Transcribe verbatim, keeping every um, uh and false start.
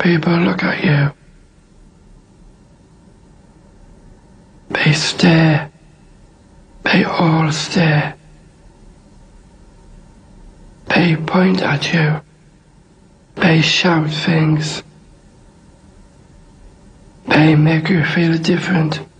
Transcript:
People look at you. They stare. They all stare. They point at you. They shout things. They make you feel different.